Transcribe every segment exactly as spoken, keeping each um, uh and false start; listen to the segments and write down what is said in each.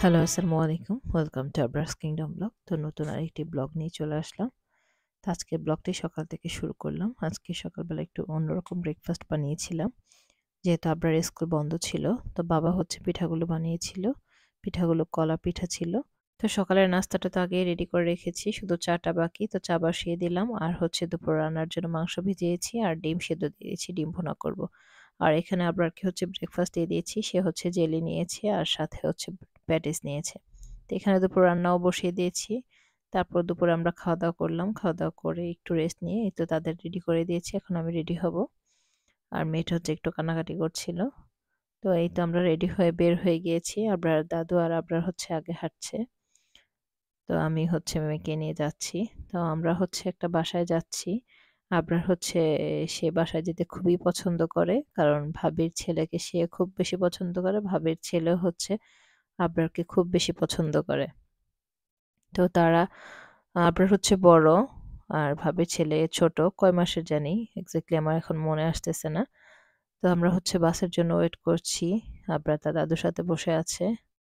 Hello, আসসালামু আলাইকুম। Welcome to Abrar's kingdom blog. তো নতুন আরেকটি ব্লগ নিয়ে চলে আসলাম। তো আজকের ব্লগটি সকাল থেকে শুরু করলাম। আজকে সকালবেলা একটু অন্যরকম ব্রেকফাস্ট বানিয়েছিলাম। যেহেতু আবরারের স্কুল বন্ধ ছিল, তো বাবা হচ্ছে পিঠাগুলো বানিয়েছিল। পিঠাগুলো কলা পিঠা ছিল। তো সকালের নাস্তাটা তো আগেই রেডি করে রেখেছি, শুধু চাটা বাকি। তো চা বসিয়ে দিলাম, আর হচ্ছে দুপুর রান্নার জন্য মাংস ভিজিয়েছি আর ডিম সেদ্ধ দিয়ে দিয়েছি, ডিম ভুনা করব। আর এখানে আবরারকে হচ্ছে ব্রেকফাস্ট দিয়ে দিয়েছি, সে হচ্ছে জেলি নিয়েছে আর সাথে হচ্ছে প্যাটিস নিয়েছে। তো এখানে দুপুর রান্নাও বসিয়ে দিয়েছি। তারপর দুপুরে আমরা খাওয়া দাওয়া করলাম, খাওয়া দাওয়া করে একটু রেস্ট নিয়ে এই তো তাদের রেডি করে দিয়েছি, এখন আমি রেডি হব। আর মেয়েটা হচ্ছে একটু কান্নাকাটি করছিল। তো এই তো আমরা রেডি হয়ে বের হয়ে গিয়েছি, আবরার দাদু আর আবরার হচ্ছে আগে হাঁটছে। তো আমি হচ্ছে মেয়েকে নিয়ে যাচ্ছি। তো আমরা হচ্ছে একটা বাসায় যাচ্ছি। আবরার হচ্ছে সে বাসায় যেতে খুবই পছন্দ করে, কারণ ভাবির ছেলেকে সে খুব বেশি পছন্দ করে, ভাবির ছেলে হচ্ছে আবরারকে খুব বেশি পছন্দ করে। তো তারা আবরার হচ্ছে বড় আর ভাবির ছেলে ছোট, কয় মাসের জানি এক্স্যাক্টলি আমার এখন মনে আসতেছে না। তো আমরা হচ্ছে বাসের জন্য ওয়েট করছি। আবরার তার দাদুর সাথে বসে আছে।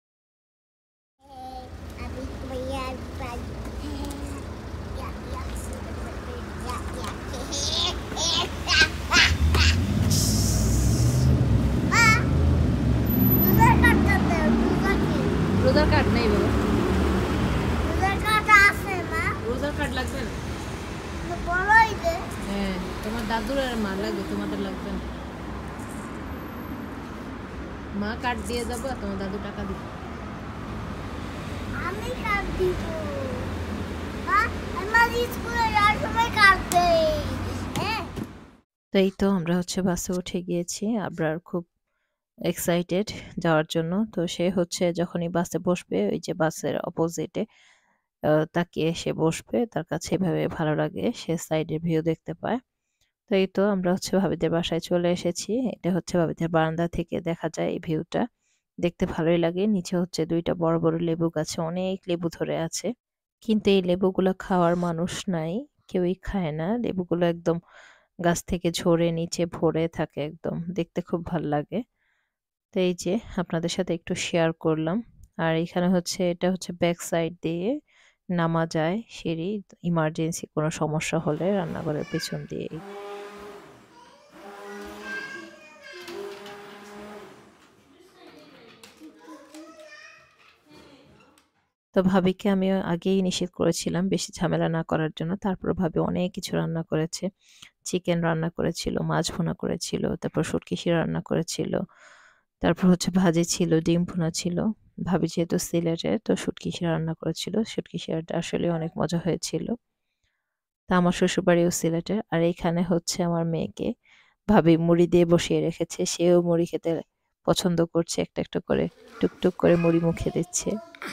রোজার কার্ড নেই বাবা, রোজার কার্ড আছে না, রোজার কার্ড লাগবে না, বড়ই দে। হ্যাঁ, তোমার দাদুর আর মা লাগবে, তোমাদের লাগবে না। মা কার্ড দিয়ে যাবো আর তোমার দাদু টাকা দিবে। আমি কার্ড দিব, মা আমার স্কুলে যাওয়ার সময় কার্ড দেই। হ্যাঁ, তো এই তো আমরা হচ্ছে বাসে উঠে গিয়েছি। আবরার খুব এক্সাইটেড যাওয়ার জন্য। তো সে হচ্ছে যখনই বাসে বসবে, ওই যে বাসের অপোজিটে তাকিয়ে সে বসবে, তার কাছে এভাবে ভালো লাগে, সে সাইডের ভিউ দেখতে পায়। তো এই তো আমরা হচ্ছে ভাবিদের বাসায় চলে এসেছি। এটা হচ্ছে ভাবিদের বারান্দা থেকে দেখা যায় এই ভিউটা, দেখতে ভালোই লাগে। নিচে হচ্ছে দুইটা বড় বড় লেবু গাছে অনেক লেবু ধরে আছে, কিন্তু এই লেবুগুলো খাওয়ার মানুষ নাই, কেউই খায় না। লেবুগুলো একদম গাছ থেকে ঝরে নিচে ভরে থাকে, একদম দেখতে খুব ভালো লাগে। তো এই যে আপনাদের সাথে একটু শেয়ার করলাম। আর এখানে হচ্ছে এটা হচ্ছে ব্যাক সাইড দিয়ে নামা যায় সিঁড়ি, ইমার্জেন্সি কোনো সমস্যা হলে রান্নাঘরের পেছন দিয়েই। তো ভাবিকে আমি আগেই নিষেধ করেছিলাম বেশি ঝামেলা না করার জন্য, তারপর ভাবি অনেক কিছু রান্না করেছে। চিকেন রান্না করেছিল, মাছ ভুনা করেছিল, তারপর শুটকি রান্না করেছিল, তারপর হচ্ছে ভাজি ছিল, ডিম ভুনা ছিল। ভাবি যেহেতু সিলেটের, তো শুটকি রান্না করেছিল, শুটকি শিরাটা আসলে অনেক মজা হয়েছিল। তা আমার শ্বশুরবাড়িও সিলেটের। আর এইখানে হচ্ছে আমার মেয়েকে ভাবি মুড়ি দিয়ে বসিয়ে রেখেছে, সেও মুড়ি খেতে পছন্দ করছে, একটা একটা করে টুকটুক করে মুড়ি মুখে দিচ্ছে।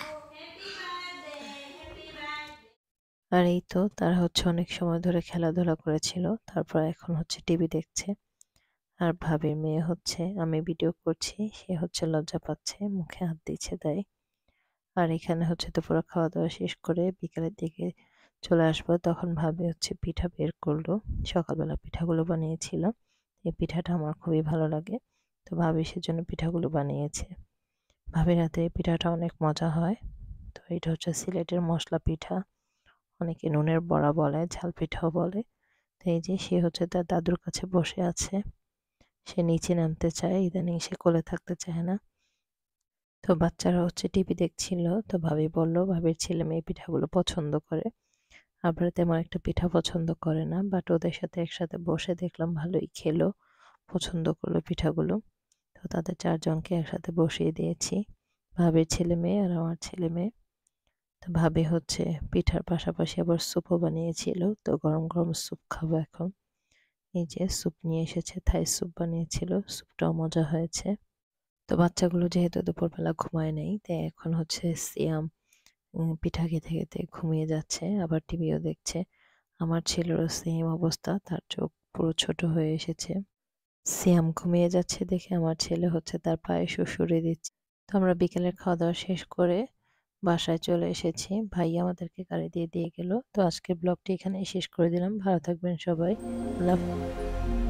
আর এই তো তারা হচ্ছে অনেক সময় ধরে খেলাধুলা করেছিল, তারপর এখন হচ্ছে টিভি দেখছে। আর ভাবির মেয়ে হচ্ছে আমি ভিডিও করছি, সে হচ্ছে লজ্জা পাচ্ছে, মুখে হাত দিচ্ছে তাই। আর এখানে হচ্ছে দুপুরে খাওয়া দাওয়া শেষ করে বিকেলের দিকে চলে আসবো, তখন ভাবি হচ্ছে পিঠা বের করলো। সকালবেলা পিঠাগুলো বানিয়েছিল, এই পিঠাটা আমার খুবই ভালো লাগে, তো ভাবি সেজন্য পিঠাগুলো বানিয়েছে। ভাবির হাতে এই পিঠাটা অনেক মজা হয়। তো এটা হচ্ছে সিলেটের মশলা পিঠা, অনেকে নুনের বড়া বলে, ঝাল পিঠাও বলে। তো এই যে সে হচ্ছে তার দাদুর কাছে বসে আছে, সে নিচে নামতে চায়, ইদানিং সে কোলে থাকতে চায় না। তো বাচ্চারা হচ্ছে টিভি দেখছিল, তো ভাবি বলল ভাবির ছেলে মেয়ে পিঠাগুলো পছন্দ করে, আবার তেমন একটা পিঠা পছন্দ করে না, বাট ওদের সাথে একসাথে বসে দেখলাম ভালোই খেলো, পছন্দ করলো পিঠাগুলো। তো তাদের চারজনকে একসাথে বসিয়ে দিয়েছি, ভাবির ছেলে মেয়ে আর আমার ছেলে মেয়ে। তো ভাবি হচ্ছে পিঠার পাশাপাশি আবার স্যুপও বানিয়েছিল, তো গরম গরম স্যুপ খাবো এখন। এই যে স্যুপ নিয়ে এসেছে, থাই স্যুপ বানিয়েছিল, স্যুপটাও মজা হয়েছে। তো বাচ্চাগুলো যেহেতু দুপুরবেলা ঘুমায় নাই, তাই এখন হচ্ছে সিয়াম উম, পিঠা খেতে খেতে ঘুমিয়ে যাচ্ছে, আবার টিভিও দেখছে। আমার ছেলেরও সেম অবস্থা, তার চোখ পুরো ছোট হয়ে এসেছে। সিয়াম ঘুমিয়ে যাচ্ছে দেখে আমার ছেলে হচ্ছে তার পায়ে সুড়সুড়ি দিচ্ছে। তো আমরা বিকেলের খাওয়া দাওয়া শেষ করে বাসায় চলে এসেছি, ভাই আমাদেরকে গাড়ি দিয়ে দিয়ে গেল। তো আজকের ব্লগটি এখানেই শেষ করে দিলাম, ভালো থাকবেন সবাই, আল্লাহ হাফেজ।